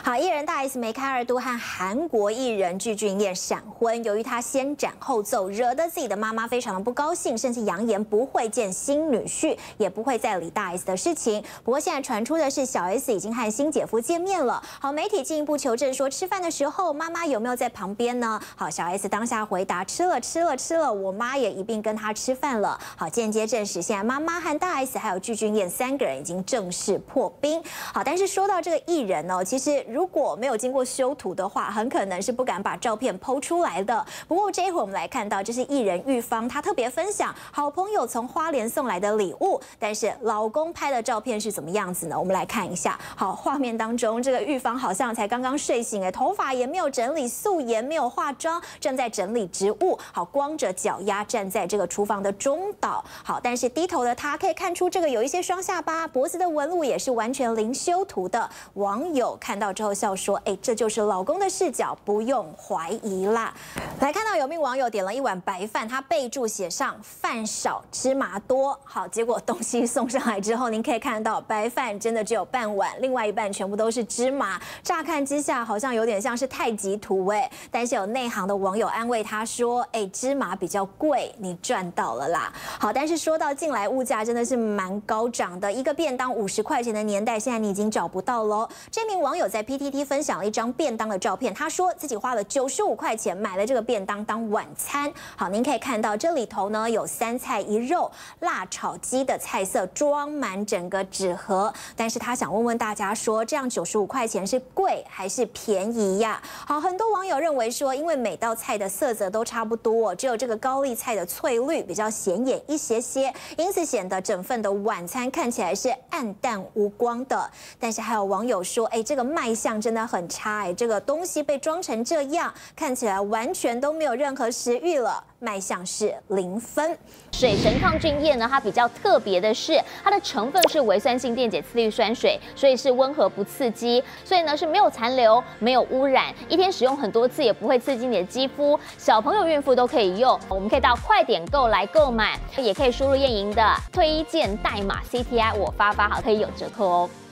好，艺人大 S 梅开二度和韩国艺人具俊晔闪婚，由于他先斩后奏，惹得自己的妈妈非常的不高兴，甚至扬言不会见新女婿，也不会再理大 S 的事情。不过现在传出的是，小 S 已经和新姐夫见面了。好，媒体进一步求证说，吃饭的时候妈妈有没有在旁边呢？好，小 S 当下回答：吃了，我妈也一并跟他吃饭了。好，间接证实现在妈妈和大 S 还有具俊晔三个人已经正式破冰。好，但是说到这个艺人呢，其实如果没有经过修图的话，很可能是不敢把照片剖出来的。不过这一会我们来看到，这是艺人玉芳，她特别分享好朋友从花莲送来的礼物，但是老公拍的照片是怎么样子呢？我们来看一下。好，画面当中这个玉芳好像才刚刚睡醒，头发也没有整理，素颜没有化妆，正在整理植物。好，光着脚丫站在这个厨房的中岛。好，但是低头的她可以看出这个有一些双下巴，脖子的纹路也是完全零修图的。网友看到之后笑说：“哎，这就是老公的视角，不用怀疑啦。”来看到有名网友点了一碗白饭，他备注写上“饭少芝麻多”。好，结果东西送上来之后，您可以看到白饭真的只有半碗，另外一半全部都是芝麻。乍看之下好像有点像是太极图哎，但是有内行的网友安慰他说：“哎，芝麻比较贵，你赚到了啦。”好，但是说到近来物价真的是蛮高涨的，一个便当50块钱的年代，现在你已经找不到喽。这名网友在 PTT 分享了一张便当的照片，他说自己花了95块钱买了这个便当当晚餐。好，您可以看到这里头呢有3菜1肉、辣炒鸡的菜色装满整个纸盒。但是他想问问大家说，这样95块钱是贵还是便宜呀？好，很多网友认为说，因为每道菜的色泽都差不多，只有这个高丽菜的翠绿比较显眼一些些，因此显得整份的晚餐看起来是暗淡无光的。但是还有网友说，哎，这个卖相真的很差，哎，这个东西被装成这样，看起来完全都没有任何食欲了，卖相是0分。 水神抗菌液呢，它比较特别的是，它的成分是微酸性电解次氯酸水，所以是温和不刺激，所以呢是没有残留、没有污染，一天使用很多次也不会刺激你的肌肤，小朋友、孕妇都可以用。我们可以到快点购来购买，也可以输入燕莹的推荐代码 CTI 我发好，可以有折扣哦。